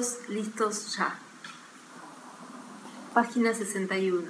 Todos listos ya. Página 61.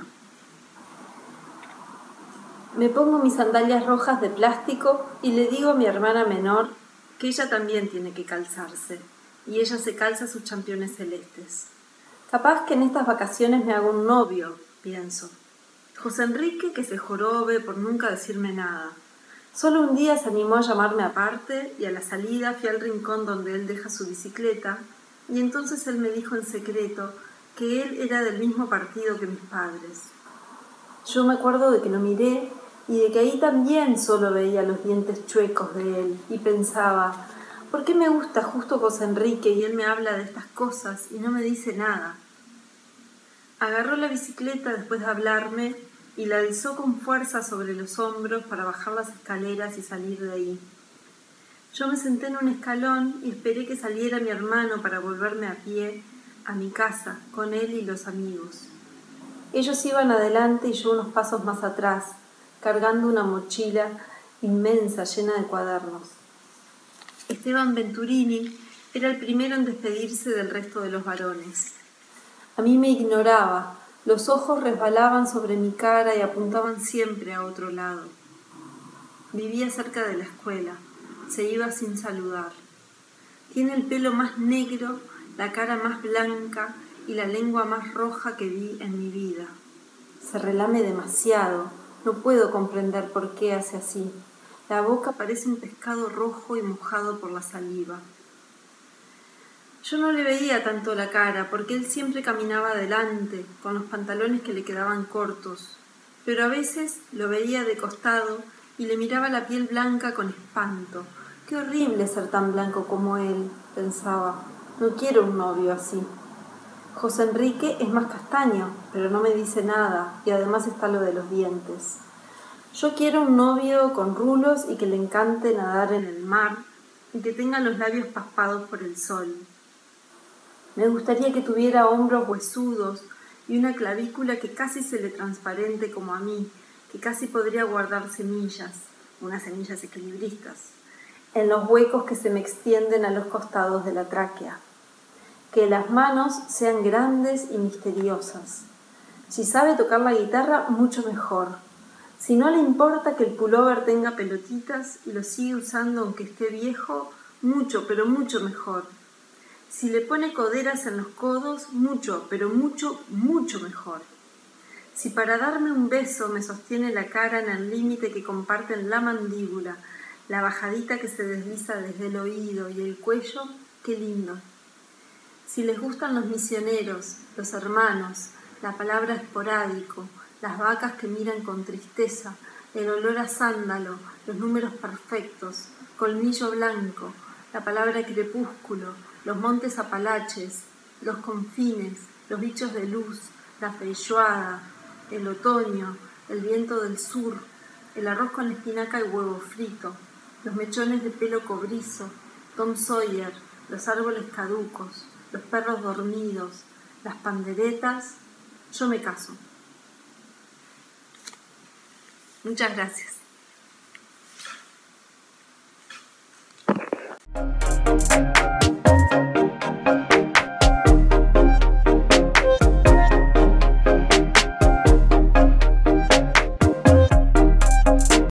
Me pongo mis sandalias rojas de plástico y le digo a mi hermana menor que ella también tiene que calzarse, y ella se calza sus championes celestes. Capaz que en estas vacaciones me hago un novio, pienso. José Enrique que se jorobe por nunca decirme nada. Solo un día se animó a llamarme aparte y a la salida fui al rincón donde él deja su bicicleta y entonces él me dijo en secreto que él era del mismo partido que mis padres. Yo me acuerdo de que lo miré y de que ahí también solo veía los dientes chuecos de él y pensaba, ¿por qué me gusta justo José Enrique y él me habla de estas cosas y no me dice nada? Agarró la bicicleta después de hablarme y la alzó con fuerza sobre los hombros para bajar las escaleras y salir de ahí. Yo me senté en un escalón y esperé que saliera mi hermano para volverme a pie a mi casa con él y los amigos. Ellos iban adelante y yo unos pasos más atrás, cargando una mochila inmensa llena de cuadernos. Esteban Venturini era el primero en despedirse del resto de los varones. A mí me ignoraba, los ojos resbalaban sobre mi cara y apuntaban siempre a otro lado. Vivía cerca de la escuela, se iba sin saludar. Tiene el pelo más negro, la cara más blanca y la lengua más roja que vi en mi vida. Se relame demasiado, no puedo comprender por qué hace así. La boca parece un pescado rojo y mojado por la saliva. Yo no le veía tanto la cara, porque él siempre caminaba adelante, con los pantalones que le quedaban cortos, pero a veces lo veía de costado y le miraba la piel blanca con espanto. Qué horrible ser tan blanco como él, pensaba. No quiero un novio así. José Enrique es más castaño, pero no me dice nada, y además está lo de los dientes. Yo quiero un novio con rulos y que le encante nadar en el mar, y que tenga los labios paspados por el sol. Me gustaría que tuviera hombros huesudos y una clavícula que casi se le transparente como a mí, que casi podría guardar semillas, unas semillas equilibristas, en los huecos que se me extienden a los costados de la tráquea. Que las manos sean grandes y misteriosas. Si sabe tocar la guitarra, mucho mejor. Si no le importa que el pullover tenga pelotitas y lo sigue usando aunque esté viejo, mucho, pero mucho mejor. Si le pone coderas en los codos, mucho, pero mucho, mucho mejor. Si para darme un beso me sostiene la cara en el límite que comparten la mandíbula, la bajadita que se desliza desde el oído y el cuello, qué lindo. Si les gustan los misioneros, los hermanos, la palabra esporádico, las vacas que miran con tristeza, el olor a sándalo, los números perfectos, colmillo blanco, la palabra crepúsculo, los montes apalaches, los confines, los bichos de luz, la feijoada, el otoño, el viento del sur, el arroz con espinaca y huevo frito, los mechones de pelo cobrizo, Tom Sawyer, los árboles caducos, los perros dormidos, las panderetas, yo me caso. Muchas gracias.